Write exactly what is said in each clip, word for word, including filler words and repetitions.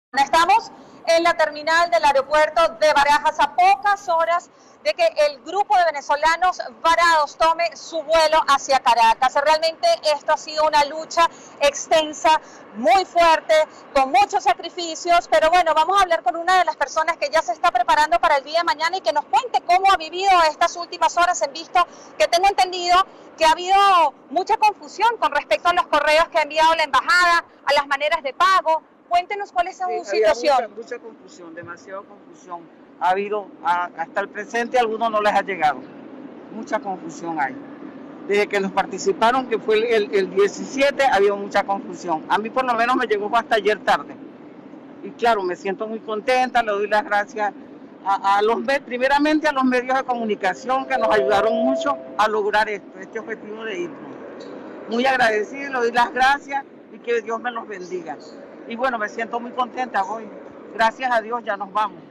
Estamos en la terminal del aeropuerto de Barajas a pocas horas de que el grupo de venezolanos varados tome su vuelo hacia Caracas. Realmente esto ha sido una lucha extensa, muy fuerte, con muchos sacrificios, pero bueno, vamos a hablar con una de las personas que ya se está preparando para el día de mañana y que nos cuente cómo ha vivido estas últimas horas, en visto que tengo entendido que ha habido mucha confusión con respecto a los correos que ha enviado la embajada, a las maneras de pago. Cuéntenos cuál es su sí, situación. Mucha, mucha confusión, demasiada confusión. Ha habido, a, hasta el presente, a algunos no les ha llegado. Mucha confusión hay. Desde que nos participaron, que fue el, el, el diecisiete, ha habido mucha confusión. A mí por lo menos me llegó hasta ayer tarde. Y claro, me siento muy contenta, le doy las gracias a, a los, primeramente a los medios de comunicación que nos ayudaron mucho a lograr esto, este objetivo de irnos. Muy agradecido, le doy las gracias y que Dios me los bendiga. Y bueno, me siento muy contenta hoy. Gracias a Dios ya nos vamos.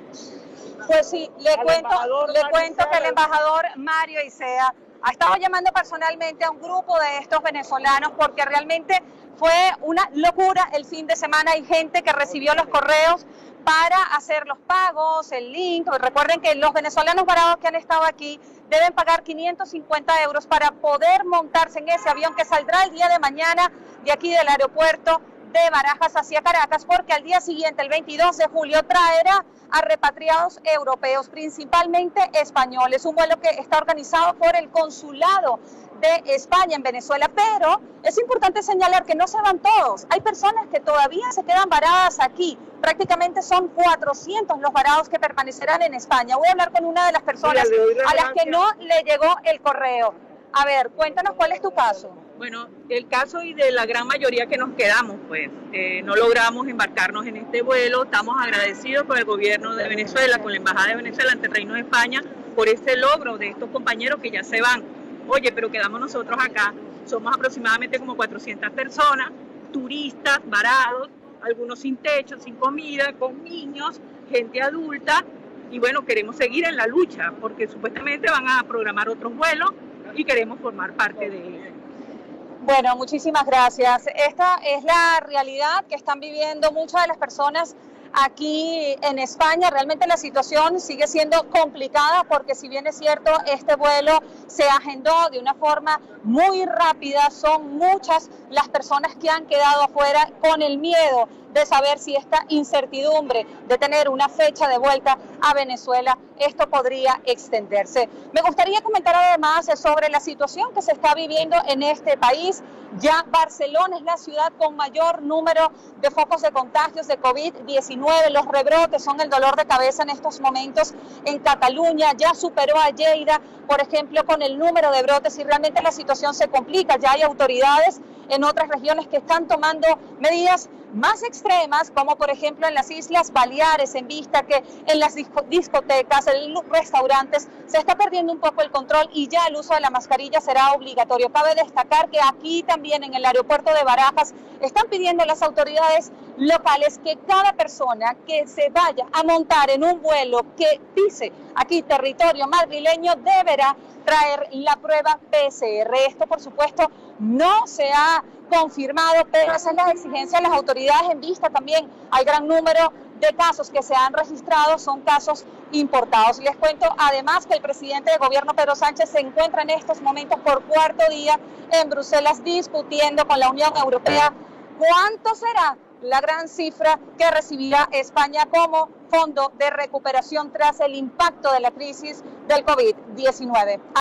Pues sí, le cuento, le cuento que el embajador Mario Isea ha estado llamando personalmente a un grupo de estos venezolanos porque realmente fue una locura el fin de semana. Hay gente que recibió los correos para hacer los pagos, el link. Recuerden que los venezolanos varados que han estado aquí deben pagar quinientos cincuenta euros para poder montarse en ese avión que saldrá el día de mañana de aquí del aeropuerto de Barajas hacia Caracas, porque al día siguiente, el veintidós de julio, traerá a repatriados europeos, principalmente españoles, un vuelo que está organizado por el Consulado de España en Venezuela, pero es importante señalar que no se van todos, hay personas que todavía se quedan varadas aquí, prácticamente son cuatrocientos los varados que permanecerán en España. Voy a hablar con una de las personas a las que no le llegó el correo. A ver, cuéntanos cuál es tu caso. Bueno, el caso y de la gran mayoría que nos quedamos, pues eh, no logramos embarcarnos en este vuelo. Estamos agradecidos con el gobierno de Venezuela, con la Embajada de Venezuela ante el Reino de España, por este logro de estos compañeros que ya se van. Oye, pero quedamos nosotros acá. Somos aproximadamente como cuatrocientas personas, turistas, varados, algunos sin techo, sin comida, con niños, gente adulta. Y bueno, queremos seguir en la lucha, porque supuestamente van a programar otros vuelos y queremos formar parte de ellos. Bueno, muchísimas gracias. Esta es la realidad que están viviendo muchas de las personas aquí en España. Realmente la situación sigue siendo complicada porque si bien es cierto, este vuelo se agendó de una forma muy rápida, son muchas las personas que han quedado afuera con el miedo de saber si esta incertidumbre de tener una fecha de vuelta a Venezuela, esto podría extenderse. Me gustaría comentar además sobre la situación que se está viviendo en este país. Ya Barcelona es la ciudad con mayor número de focos de contagios de COVID diecinueve. Los rebrotes son el dolor de cabeza en estos momentos en Cataluña. Ya superó a Lleida, por ejemplo, con el número de brotes y realmente la situación se complica. Ya hay autoridades en otras regiones que están tomando medidas más extremas, como por ejemplo en las Islas Baleares, en vista que en las discotecas, en los restaurantes, se está perdiendo un poco el control y ya el uso de la mascarilla será obligatorio. Cabe destacar que aquí también en el aeropuerto de Barajas están pidiendo a las autoridades locales que cada persona que se vaya a montar en un vuelo que pise aquí territorio madrileño deberá traer la prueba P C R. Esto, por supuesto, no se ha confirmado, pero esa es la exigencia de las autoridades en vista también al gran número de casos que se han registrado, son casos importados. Les cuento además que el presidente de gobierno, Pedro Sánchez, se encuentra en estos momentos por cuarto día en Bruselas discutiendo con la Unión Europea cuánto será la gran cifra que recibirá España como fondo de recuperación tras el impacto de la crisis del COVID diecinueve.